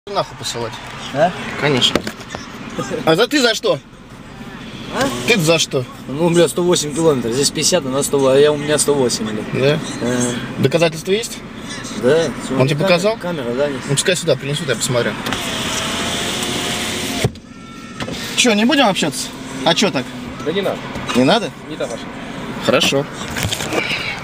нахуй посылать. А? Конечно. А ты за что? А? Ты за что? Ну, бля, 108 километров. Здесь 50, а на 100, а у меня 108, бля. Да? Доказательства есть? Да. Он тебе показал? Камера, да? Нет. Ну, пускай сюда принесут, я посмотрю. Че, не будем общаться? А че так? Да не надо. Не надо? Не та ваша. Хорошо.